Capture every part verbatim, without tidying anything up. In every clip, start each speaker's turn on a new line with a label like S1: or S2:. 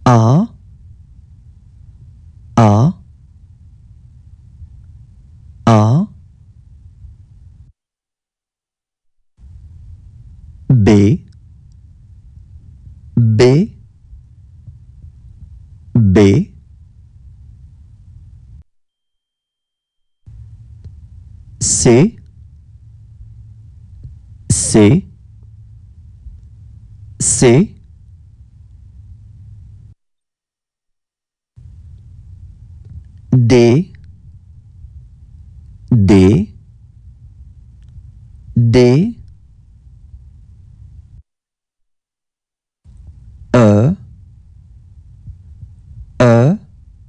S1: A, A, A, B, B, B, C, C, C, D, D, D, E, E,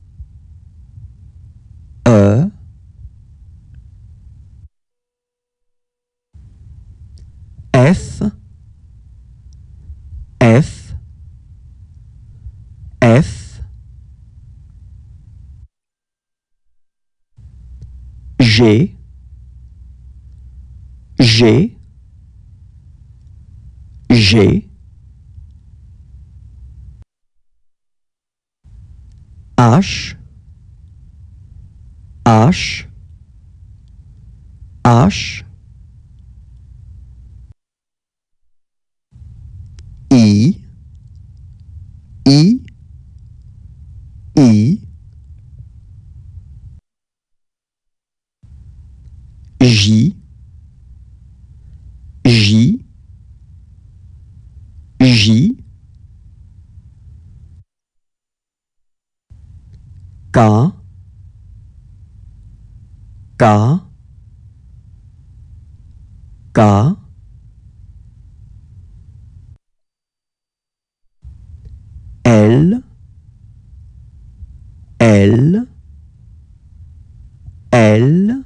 S1: E, F, F, F, G, G, G, H, H, H, I, I, I, J, J, J, K, K, K, L, L, L,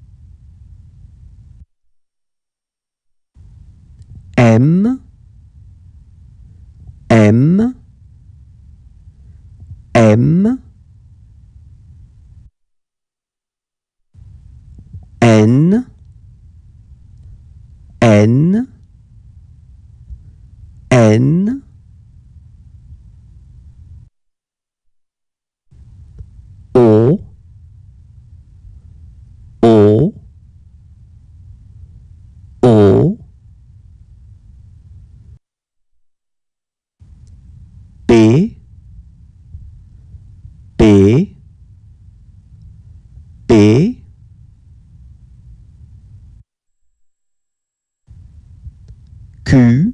S1: M, M, M, N, N, N, O, O, O, P, P, P, Q,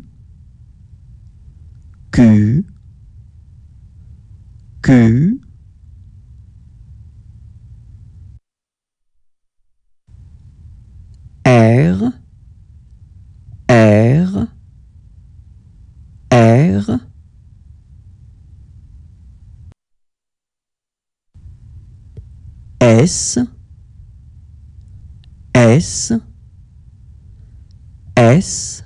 S1: Q, Q, R, R, R, S, S, S,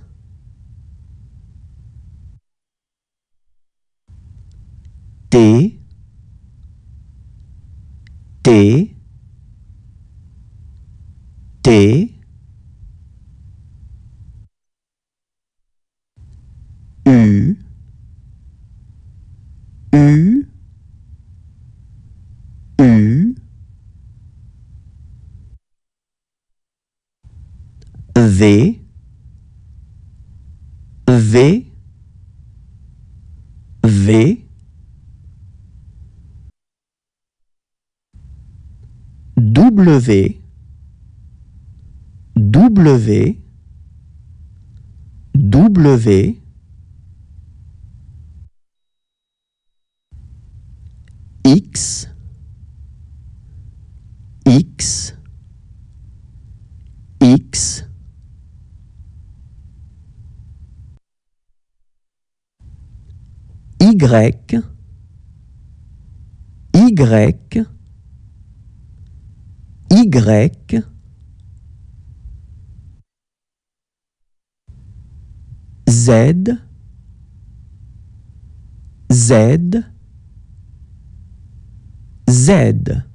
S1: T, T, T, U, U, U, V, V, V, W, W, W, X, X, X, Y, Y, Y, Z, Z, Z.